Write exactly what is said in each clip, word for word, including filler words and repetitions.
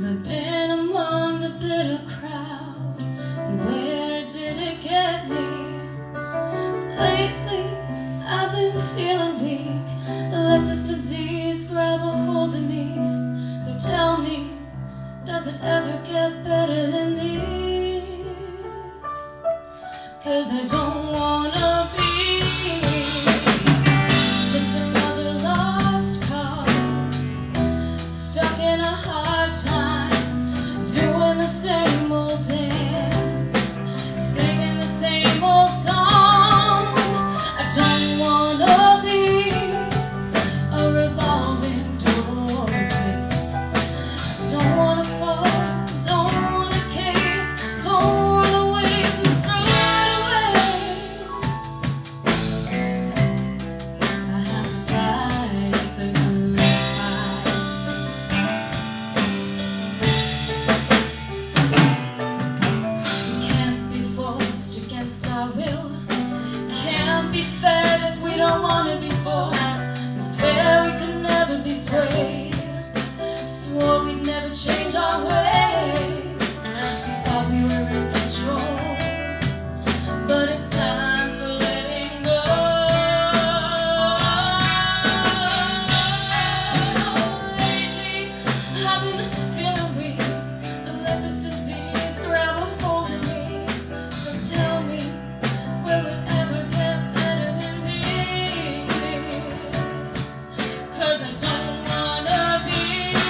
I've been among the bitter crowd, and where did it get me? Lately, I've been feeling weak, let this disease grab a hold of me. So tell me, does it ever get better than this? 'Cause I don't wanna be just another lost cause, stuck in a hard time, doing the same old dance, singing the same old song. I don't wanna be a revolving door case. I don't wanna fall, don't wanna cave, don't wanna waste and throw it away. I have to fight the good fight. We can't be forced against our will, can't be fed if we don't wanna be forced. We swear we could never be swayed, swore we'd never change our ways. We thought we were in control, but it's time for letting go. Lately, I've been feeling weak, let this disease grab a hold of me. So tell me, will it ever get better than this? 'Cause I don't wanna be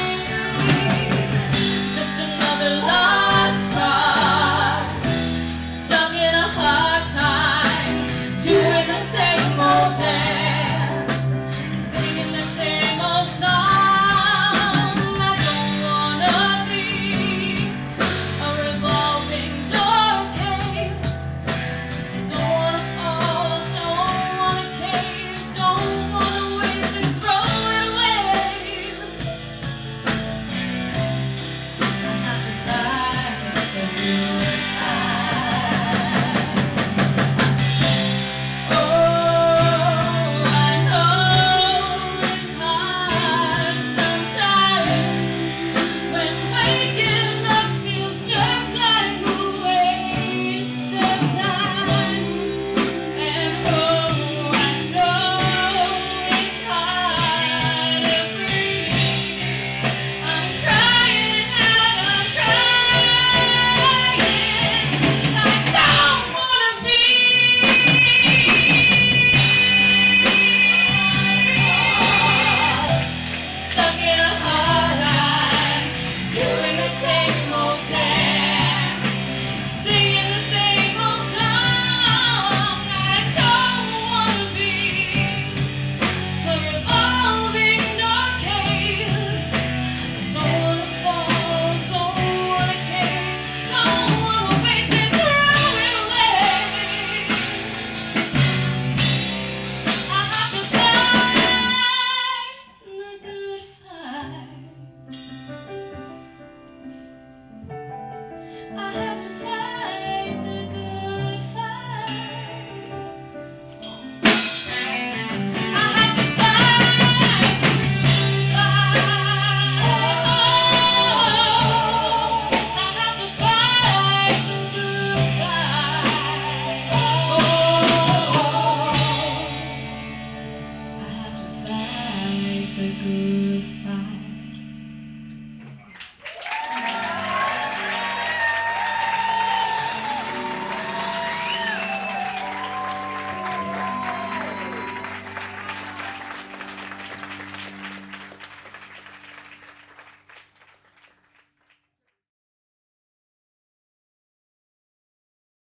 just another lost cause, stuck in a hard time, doing the same old dance, singing the same old song. I don't wanna be a revolving door case. I don't wanna fall, don't wanna cave, don't wanna waste and throw it away. I have to fight the good fight. Oh, I know it's hard sometimes when waking up feels just like a waste of time. And oh, I know it's hard to breathe. I'm crying out, I'm crying. I don't wanna be stuck in a hard time, doing the same old dance, singing the same old song. I don't wanna be a revolving door case. Don't wanna fall, don't wanna cave, don't wanna waste and throw it away. I have to fight the good fight. I have to fight the good fight. I have to fight the good fight. I have to fight the good fight. I have to fight the good